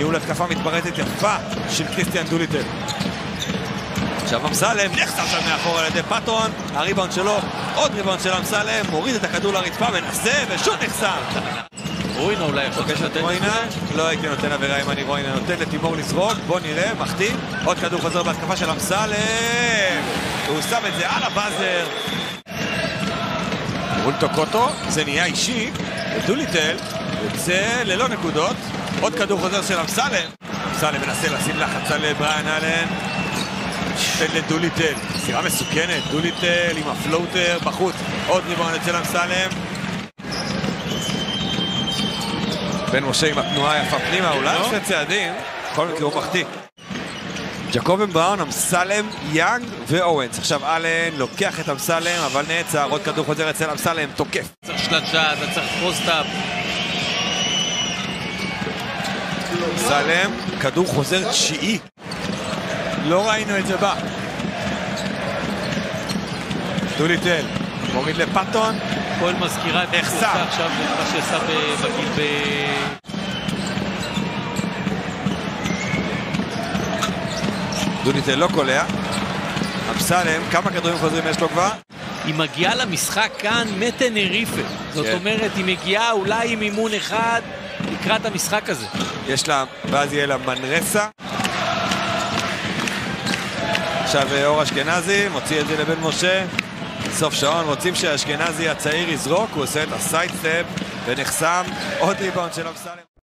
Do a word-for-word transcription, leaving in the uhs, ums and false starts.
ניהול התקפה מתפרצת יפה של קריסטיאן דוליטל. עכשיו אמסלם נחסם שם מאחור על ידי פטרון, הריבאונד שלו, עוד ריבאונד של אמסלם, מוריד את הכדור לרצפה, מנסה ושוב נחסם. רוינה אולי יכול לתת רוינה, לא הייתי נותן עבירה אם אני רוינה, נותן לתימור לזרוק, בוא נראה, מחטיא, עוד כדור חוזר בהתקפה של אמסלם, הוא שם את זה על הבאזר. מול טוקוטו, זה נהיה אישי, ודוליטל יוצא ללא נקודות, עוד כדור חוזר של אמסלם, אמסלם מנסה לשים לחץ על בריאן אלן, שתן לדוליטל, סירה מסוכנת, דוליטל עם הפלוטר בחוץ, עוד ריבאונד אצל אמסלם. בן משה עם התנועה היפה פנימה, אולי שני צעדים, בכל מקרה הוא מחטיא. ג'קובן בראון, אמסלם, יאנג ואורנס. עכשיו אלן לוקח את אמסלם, אבל נעצר, עוד כדור חוזר אצל אמסלם, תוקף. צריך שלשה, אתה צריך פרוסטאפ. אמסלם, כדור חוזר תשיעי. לא ראינו את זה בא. דוליטל, מוריד לפטון. כל מזכירה את נחסם. עכשיו מה שעשה בגיל ב... דוליטל לא קולע. אמסלם, כמה כדורים חוזרים יש לו כבר? היא מגיעה למשחק כאן מטנריפה. זאת אומרת, היא מגיעה אולי עם אימון אחד לקראת המשחק הזה. יש לה, ואז יהיה לה מנרסה. עכשיו אור אשכנזי, מוציא את זה לבן משה. סוף שעון, רוצים שהאשכנזי הצעיר יזרוק, הוא עושה את הסיידסטפ ונחסם. עוד ריבאונד של אמסלם.